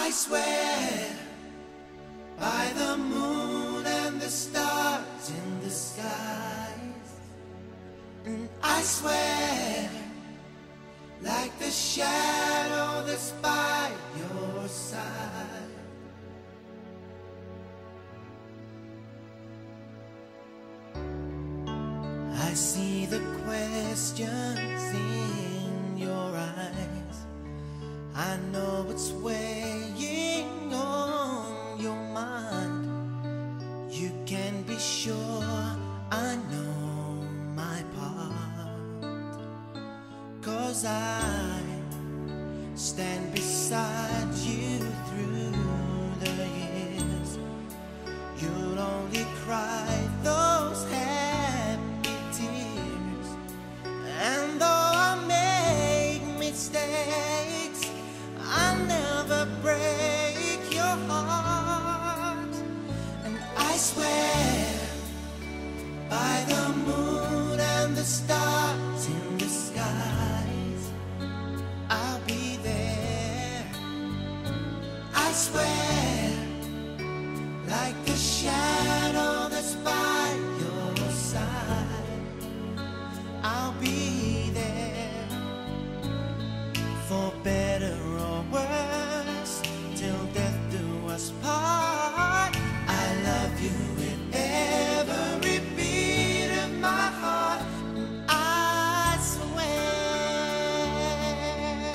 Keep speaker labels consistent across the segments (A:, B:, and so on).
A: I swear by the moon and the stars in the skies, and I swear like the shadow that's by your side. I see the questions in your eyes. I know it's weighing on your mind. You can be sure I know my part, 'cause I stand beside you through the years. You'll only cry those happy tears, and though I make mistakes, I'll never break your heart. And I swear by the moon and the stars in the skies, I'll be there. I swear like the shadow that's by your side, I'll be there. For better or worse, till death do us part. I love you with every beat of my heart, and I swear.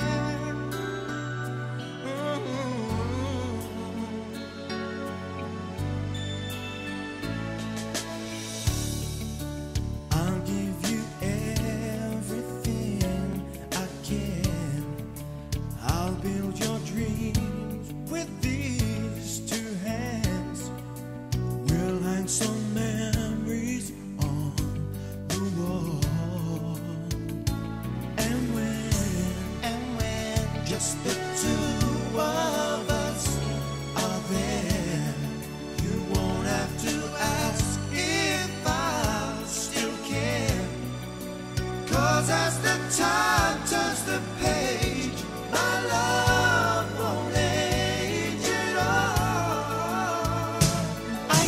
A: I'll give you everything I can. I'll build your dreams with these two hands. We'll hang some memories on the wall. And when just the two of us are there, you won't have to ask if I'll still care. 'Cause as the time turns the page, my love won't age at all. I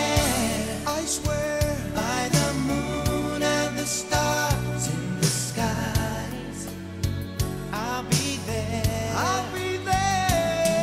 A: swear by the moon and the stars in the skies, I'll be there. I'll be there.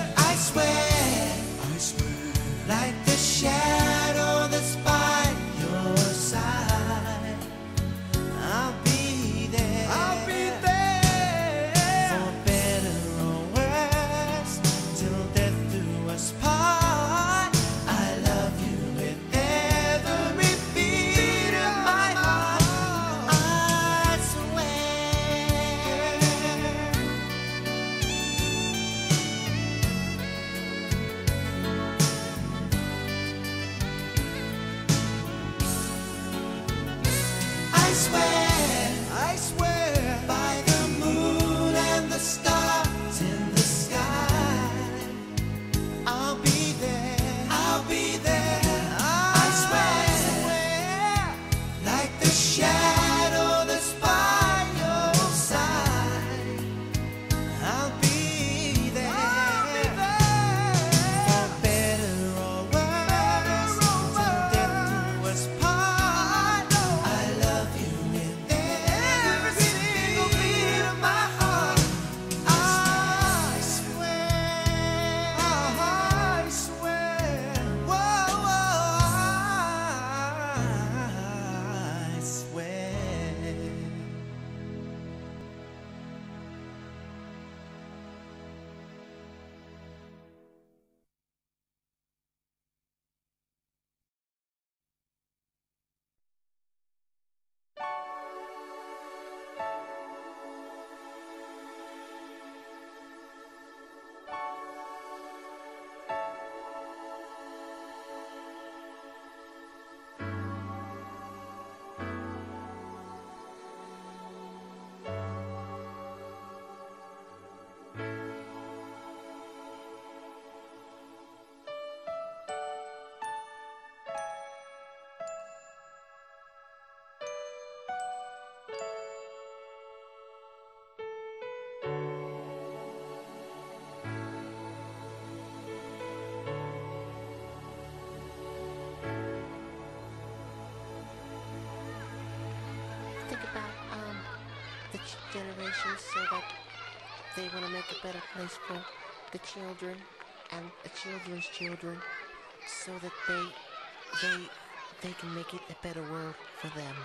B: generations so that they want to make a better place for the children and the children's children so that they can make it a better world for them.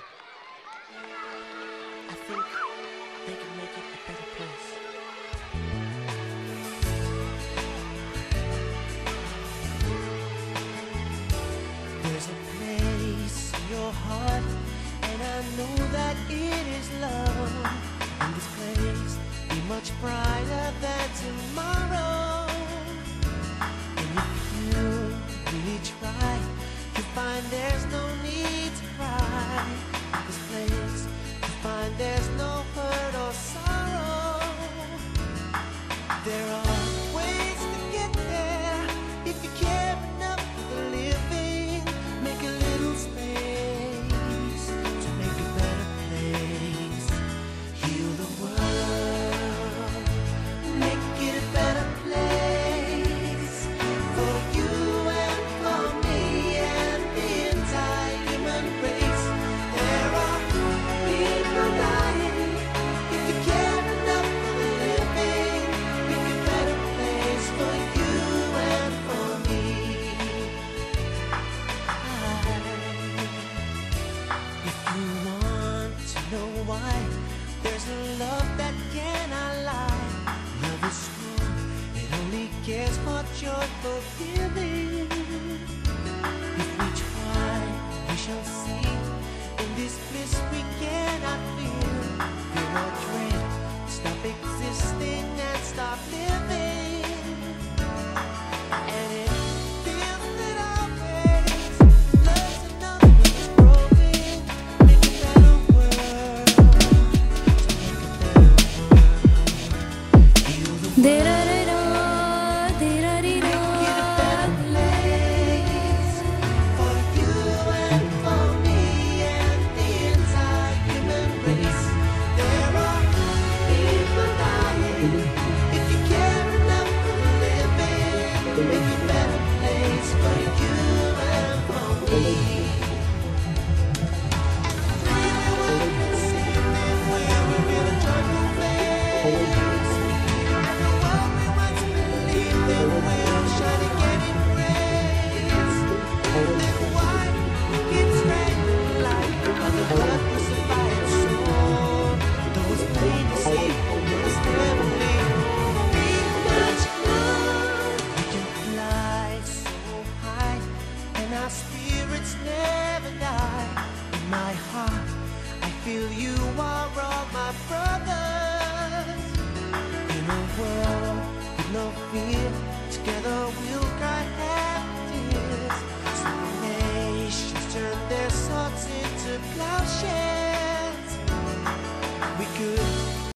B: I think they can make it a better place.
A: There's a place in your heart, and I know that it is love. And this place be much brighter than tomorrow. And if you really try, you'll find there's no need to cry. In this place, you'll find there's no hurt or sorrow. There are ways to get there if you care enough for the living. Make a little space to make a better place. Heal the world, make it a better place for you and for me and the entire human race. There are people dying. If you care enough for the living, make a better place for you and for me. If you want to know why, there's a love that cannot lie. Love is strong, it only cares for joyful feeling. If we try, we shall see. In this bliss we cannot feel. Fear or dread, stop existing and stop living. And it feels that always love's enough when it's broken. Make a better world. Heal the world. Make it a better place for you and for me and the entire human race. There are people dying. If you care enough for the living, make a better place for you and for me. And I really want to see them where we're in a joyful place. And the world we once believed in will shine again in grace. Then why keeps raining like on the blood crucified soul? Those plain to see must never leave. Be much more. We can fly so high, and our spirits never die. In my heart, I feel you are all my brothers. In a world with no fear, together we'll cry happy tears. So nations turn their swords into plowshares.